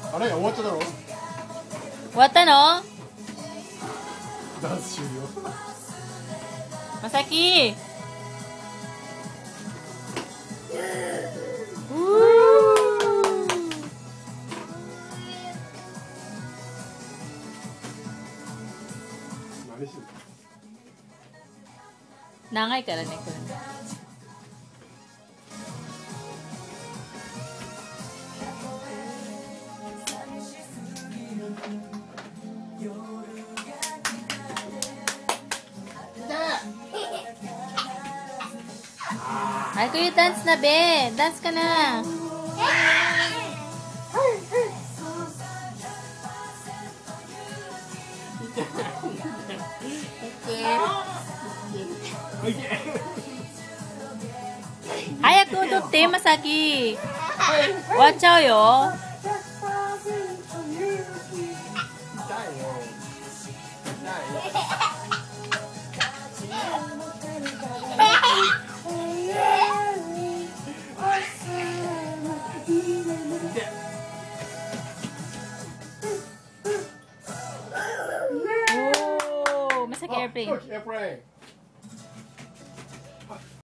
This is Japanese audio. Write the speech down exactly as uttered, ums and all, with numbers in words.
あれ終わっちゃったろ。 終わったの？ ダンス終了。 まさき。うー。 何してんの？ 長いからね、これ。早く言うダンスだべ。ダンスかな。早く踊って、まさき。終わっちゃうよ。おー、まさきエアプレイン。